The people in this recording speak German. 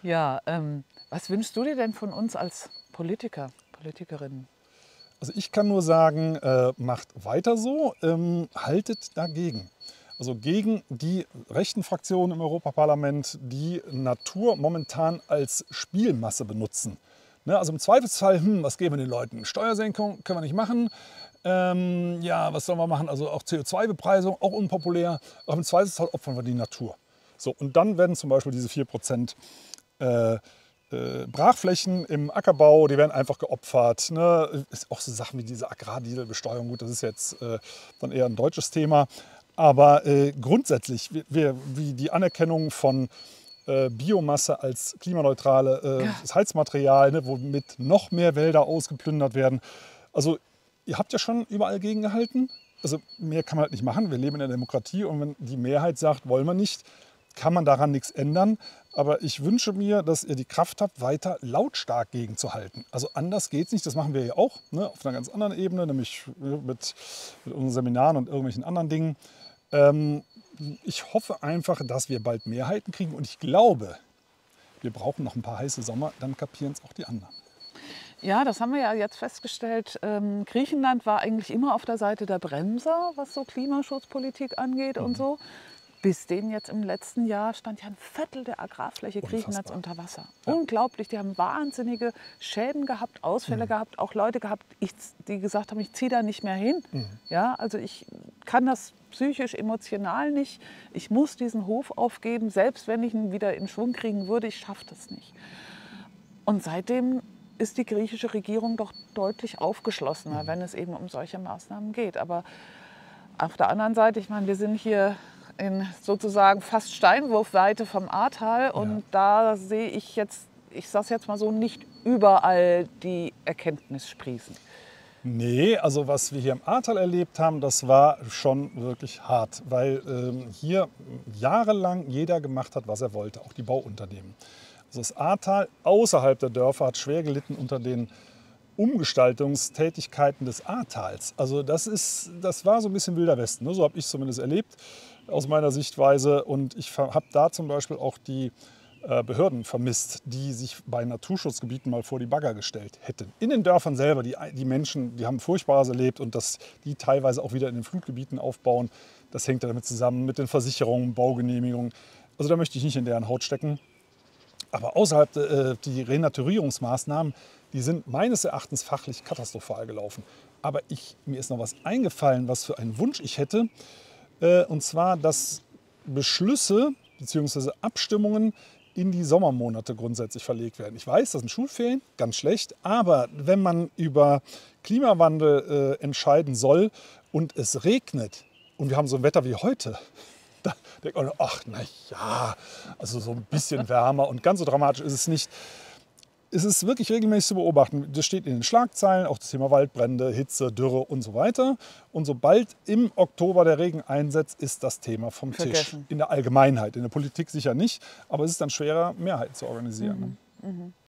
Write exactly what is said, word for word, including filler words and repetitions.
Ja, ähm, was wünschst du dir denn von uns als Politiker, Politikerinnen? Also ich kann nur sagen, äh, macht weiter so, ähm, haltet dagegen. Also gegen die rechten Fraktionen im Europaparlament, die Natur momentan als Spielmasse benutzen. Ne, also im Zweifelsfall, hm, was geben wir den Leuten? Steuersenkung können wir nicht machen. Ähm, ja, was sollen wir machen? Also auch C O zwei Bepreisung, auch unpopulär. Aber im Zweifelsfall opfern wir die Natur. So, und dann werden zum Beispiel diese vier Prozent äh, äh, Brachflächen im Ackerbau, die werden einfach geopfert. Ne? Ist auch so Sachen wie diese Agrardieselbesteuerung, gut, das ist jetzt äh, dann eher ein deutsches Thema. Aber äh, grundsätzlich, wir, wir, wie die Anerkennung von äh, Biomasse als klimaneutrales Ja. äh, Heizmaterial, ne, womit noch mehr Wälder ausgeplündert werden. Also ihr habt ja schon überall gegengehalten. Also mehr kann man halt nicht machen. Wir leben in einer Demokratie und wenn die Mehrheit sagt, wollen wir nicht, kann man daran nichts ändern. Aber ich wünsche mir, dass ihr die Kraft habt, weiter lautstark gegenzuhalten. Also anders geht es nicht. Das machen wir ja auch, ne, auf einer ganz anderen Ebene, nämlich mit, mit unseren Seminaren und irgendwelchen anderen Dingen. Ähm, ich hoffe einfach, dass wir bald Mehrheiten kriegen. Und ich glaube, wir brauchen noch ein paar heiße Sommer, dann kapieren es auch die anderen. Ja, das haben wir ja jetzt festgestellt. Ähm, Griechenland war eigentlich immer auf der Seite der Bremser, was so Klimaschutzpolitik angeht und so. Bis denen jetzt im letzten Jahr stand ja ein Viertel der Agrarfläche Griechenlands Unfassbar. unter Wasser. Ja. Unglaublich, die haben wahnsinnige Schäden gehabt, Ausfälle gehabt, auch Leute gehabt, ich, die gesagt haben, ich ziehe da nicht mehr hin. Ja, also ich kann das psychisch, emotional nicht. Ich muss diesen Hof aufgeben, selbst wenn ich ihn wieder in Schwung kriegen würde, ich schaffe das nicht. Und seitdem ist die griechische Regierung doch deutlich aufgeschlossener, mhm. wenn es eben um solche Maßnahmen geht. Aber auf der anderen Seite, ich meine, wir sind hier in sozusagen fast Steinwurfweite vom Ahrtal und ja. da sehe ich jetzt, ich sage es jetzt mal so, nicht überall die Erkenntnis sprießen. Nee, also was wir hier im Ahrtal erlebt haben, das war schon wirklich hart, weil ähm, hier jahrelang jeder gemacht hat, was er wollte, auch die Bauunternehmen. Also das Ahrtal außerhalb der Dörfer hat schwer gelitten unter den Umgestaltungstätigkeiten des Ahrtals. Also das, ist, das war so ein bisschen Wilder Westen, ne? So habe ich es zumindest erlebt aus meiner Sichtweise. Und ich habe da zum Beispiel auch die äh, Behörden vermisst, die sich bei Naturschutzgebieten mal vor die Bagger gestellt hätten. In den Dörfern selber, die, die Menschen, die haben Furchtbares erlebt und dass die teilweise auch wieder in den Flutgebieten aufbauen, das hängt ja damit zusammen mit den Versicherungen, Baugenehmigungen. Also da möchte ich nicht in deren Haut stecken. Aber außerhalb äh, die Renaturierungsmaßnahmen, die sind meines Erachtens fachlich katastrophal gelaufen. Aber ich, mir ist noch was eingefallen, was für einen Wunsch ich hätte. Äh, und zwar, dass Beschlüsse bzw. Abstimmungen in die Sommermonate grundsätzlich verlegt werden. Ich weiß, das sind Schulferien, ganz schlecht. Aber wenn man über Klimawandel äh, entscheiden soll und es regnet und wir haben so ein Wetter wie heute, da denkt man, ach na ja, also so ein bisschen wärmer und ganz so dramatisch ist es nicht. Es ist wirklich regelmäßig zu beobachten. Das steht in den Schlagzeilen, auch das Thema Waldbrände, Hitze, Dürre und so weiter. Und sobald im Oktober der Regen einsetzt, ist das Thema vom Vergessen. Tisch. In der Allgemeinheit, in der Politik sicher nicht, aber es ist dann schwerer, Mehrheiten zu organisieren. Mhm. Mhm.